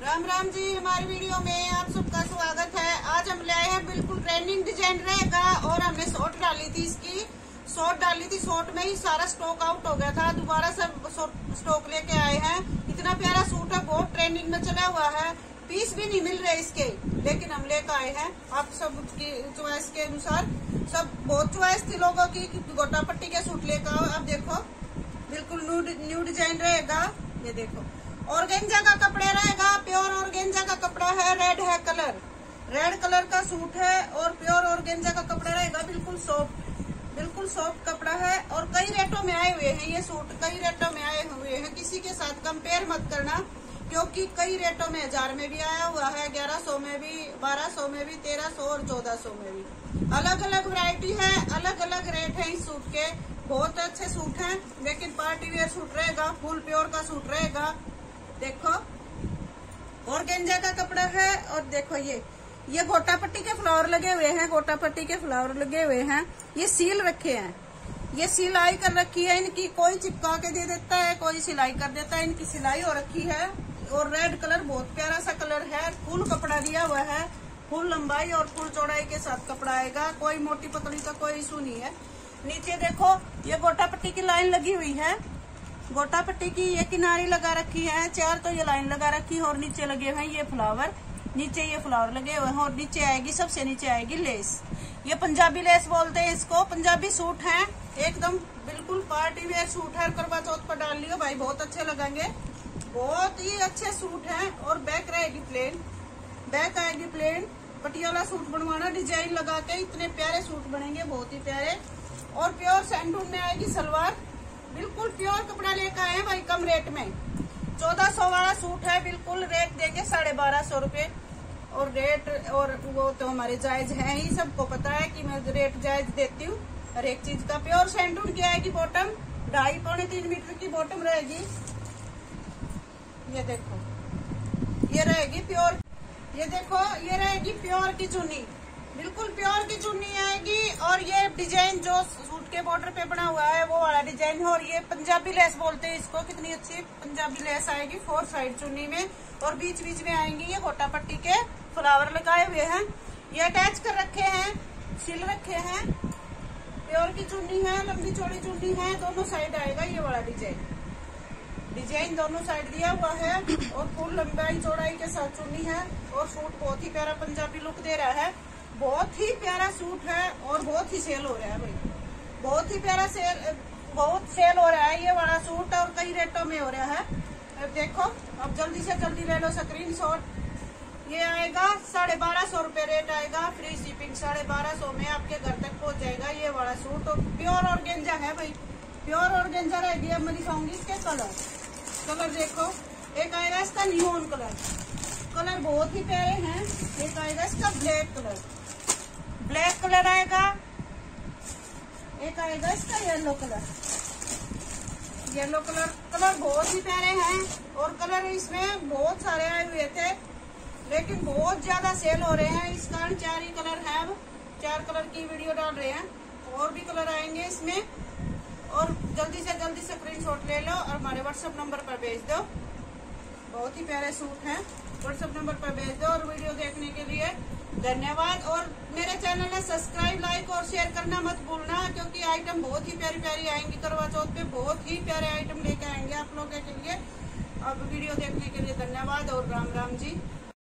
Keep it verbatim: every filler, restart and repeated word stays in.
राम राम जी, हमारी वीडियो में आप सबका स्वागत है। आज हम ले आए हैं बिल्कुल ट्रेंडिंग डिजाइन रहेगा और हमने शॉर्ट डाली थी, इसकी शॉर्ट डाली थी। शॉर्ट में ही सारा स्टॉक आउट हो गया था, दोबारा सब स्टॉक लेके आए हैं। इतना प्यारा सूट है, बहुत ट्रेंडिंग में चला हुआ है। पीस भी नहीं मिल रहे इसके, लेकिन हम लेकर आए हैं आप सब की चॉइस के अनुसार। सब बहुत चॉइस थी लोगों की, गोटा पट्टी के सूट लेकर आओ। अब देखो बिल्कुल न्यू न्यू डिजाइन रहेगा। ये देखो ऑर्गेन्जा का कपड़ा रहेगा, प्योर ऑर्गेन्जा का कपड़ा है। रेड है कलर, रेड कलर का सूट है और प्योर ऑर्गेन्जा का कपड़ा रहेगा। बिल्कुल सॉफ्ट, बिल्कुल सॉफ्ट कपड़ा है और कई रेटों में आए हुए हैं ये सूट, कई रेटों में आए हुए हैं। किसी के साथ कंपेयर मत करना, क्योंकि कई रेटों में, हजार में भी आया हुआ है, ग्यारह सौ में भी, बारह सौ में भी, तेरह सौ और चौदह सौ में भी। अलग अलग वैरायटी है, अलग अलग रेट है इस सूट के। बहुत अच्छे सूट हैं, लेकिन पार्टी वेयर सूट रहेगा, फुल प्योर का सूट रहेगा। देखो ऑर्गेन्जा का कपड़ा है और देखो ये ये गोटा पट्टी के फ्लावर लगे हुए हैं, गोटा पट्टी के फ्लावर लगे हुए हैं। ये सील रखे हैं, ये सिलाई कर रखी है इनकी। कोई चिपका के दे देता है, कोई सिलाई कर देता है, इनकी सिलाई हो रखी है। और रेड कलर बहुत प्यारा सा कलर है। फुल कपड़ा दिया हुआ है, फुल लंबाई और फुल चौड़ाई के साथ कपड़ा आएगा। कोई मोटी पतली का कोई इशू नहीं है। नीचे देखो ये गोटा पट्टी की लाइन लगी हुई है, गोटा पट्टी की ये किनारी लगा रखी है। चार तो ये लाइन लगा रखी है और नीचे लगे हुए हैं ये फ्लावर, नीचे ये फ्लावर लगे हुए हैं और नीचे आएगी, सबसे नीचे आएगी लेस। ये पंजाबी लेस बोलते हैं इसको। पंजाबी सूट है, एकदम बिल्कुल पार्टी वेयर सूट है। करवा चौथ पर डाल लियो भाई, बहुत अच्छे लगेंगे, बहुत ही अच्छे सूट हैं। और बैक रहेगी प्लेन, बैक आएगी प्लेन। पटियाला सूट बनवाना, डिजाइन लगा के इतने प्यारे सूट बनेंगे, बहुत ही प्यारे। और प्योर सैंडून में आएगी सलवार। बिल्कुल प्योर कपड़ा लेकर आए भाई, कम रेट में। चौदह सौ वाला सूट है, बिल्कुल रेट देंगे साढ़े बारह सौ रूपये। और रेट और वो तो हमारे जायज है ही, सबको पता है कि मैं रेट जायज देती हूँ हर एक चीज का। प्योर सैंडून की आएगी बॉटम, ढाई पौने तीन मीटर की बॉटम रहेगी। ये देखो ये रहेगी प्योर, ये देखो ये रहेगी प्योर की चुन्नी, बिल्कुल प्योर की चुन्नी आएगी। और ये डिजाइन जो सूट के बॉर्डर पे बना हुआ है वो वाला डिजाइन है। और ये पंजाबी लेस बोलते हैं इसको। कितनी अच्छी पंजाबी लेस आएगी फोर साइड चुन्नी में, और बीच बीच में आएंगी ये गोटा पट्टी के फ्लावर लगाए हुए हैं। ये अटैच कर रखे हैं, सिल रखे हैं। प्योर की चुन्नी है, लंबी चौड़ी चुन्नी है, दोनों साइड आएगा ये वाला डिजाइन। डिजाइन दोनों साइड दिया हुआ है और फुल लंबाई चौड़ाई के साथ चुन्नी है। और सूट बहुत ही प्यारा पंजाबी लुक दे रहा है, बहुत ही प्यारा सूट है और बहुत ही सेल हो रहा है भाई, बहुत ही प्यारा सेल, बहुत सेल हो रहा है ये वाला सूट। और कई रेटों में हो रहा है। अब देखो, अब जल्दी से जल्दी ले लो स्क्रीनशॉट। ये आएगा साढ़े बारह सौ रूपये रेट आएगा, फ्री शिपिंग। साढ़े बारह सौ में आपके घर तक पहुंच जाएगा ये वाला सूट। और प्योर ऑर्गेन्जा है भाई, प्योर ऑर्गेन्जा रहेगी। अब मैं दिखाऊंगी इसके कलर, कलर देखो। एक आएगा इसका नियॉन कलर, कलर बहुत ही प्यारे हैं। एक आएगा इसका ब्लैक कलर, ब्लैक कलर आएगा। एक आएगा इसका yellow colour, yellow colour. Colour बहुत ही प्यारे हैं और कलर इसमें बहुत सारे आए हुए थे, लेकिन बहुत ज्यादा सेल हो रहे हैं इस कारण चार ही कलर है। अब चार कलर की वीडियो डाल रहे हैं, और भी कलर आएंगे इसमें। और जल्दी से जल्दी स्क्रीनशॉट ले लो और हमारे व्हाट्सएप नंबर पर भेज दो। बहुत ही प्यारे सूट हैं, व्हाट्सएप नंबर पर भेज दो। और वीडियो देखने के लिए धन्यवाद। और मेरे चैनल है सब्सक्राइब, लाइक और शेयर करना मत भूलना, क्योंकि आइटम बहुत ही प्यारी प्यारी आएंगी। करवा चौथ पे बहुत ही प्यारे आइटम लेके आएंगे आप लोगों के लिए। अब वीडियो देखने के लिए धन्यवाद और राम राम जी।